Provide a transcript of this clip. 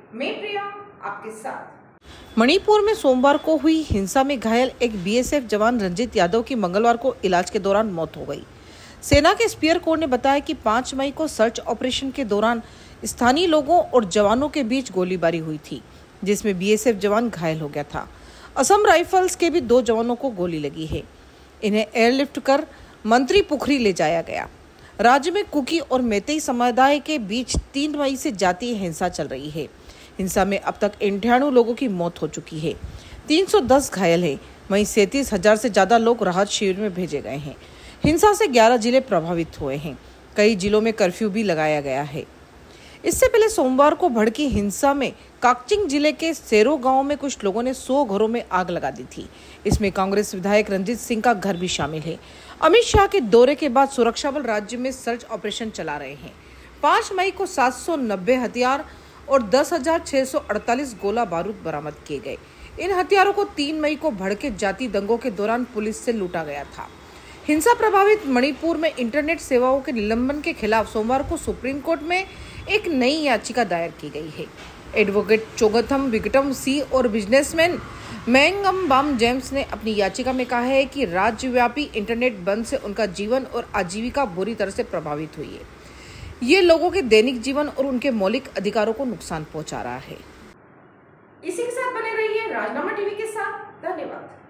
मैं प्रिया आपके साथ। मणिपुर में सोमवार को हुई हिंसा में घायल एक बीएसएफ जवान रंजीत यादव की मंगलवार को इलाज के दौरान मौत हो गई। सेना के स्पीयर कोर ने बताया कि 5 मई को सर्च ऑपरेशन के दौरान स्थानीय लोगों और जवानों के बीच गोलीबारी हुई थी, जिसमें बीएसएफ जवान घायल हो गया था। असम राइफल्स के भी 2 जवानों को गोली लगी है। इन्हें एयरलिफ्ट कर मंत्री पुखरी ले जाया गया। राज्य में कुकी और मैतेई समुदाय के बीच 3 मई से जातीय हिंसा चल रही है। हिंसा में अब तक 98 लोगों की मौत हो चुकी है, 310 घायल हैं। वहीं 37,000 से ज्यादा लोग राहत शिविर में भेजे गए हैं। हिंसा से 11 जिले प्रभावित हुए हैं। कई जिलों में कर्फ्यू भी लगाया गया है। इससे पहले सोमवार को भड़की हिंसा में काकचिंग जिले के सेरो गांव में कुछ लोगों ने 100 घरों में आग लगा दी थी। इसमें कांग्रेस विधायक रंजीत सिंह का घर भी शामिल है। अमित शाह के दौरे के बाद सुरक्षा बल राज्य में सर्च ऑपरेशन चला रहे हैं। 5 मई को 790 हथियार और 10,648 गोला बारूद बरामद किए गए। इन हथियारों को 3 मई को भड़के जाति दंगों के दौरान पुलिस से लूटा गया था। हिंसा प्रभावित मणिपुर में इंटरनेट सेवाओं के निलंबन के खिलाफ सोमवार को सुप्रीम कोर्ट में एक नई याचिका दायर की गई है। एडवोकेट चोगथम विगटम सी और बिजनेसमैन मैंगम बाम जेम्स ने अपनी याचिका में कहा है कि राज्यव्यापी इंटरनेट बंद से उनका जीवन और आजीविका बुरी तरह से प्रभावित हुई है। ये लोगों के दैनिक जीवन और उनके मौलिक अधिकारों को नुकसान पहुंचा रहा है। इसी के साथ बने रहिए राजनामा टीवी के साथ। धन्यवाद।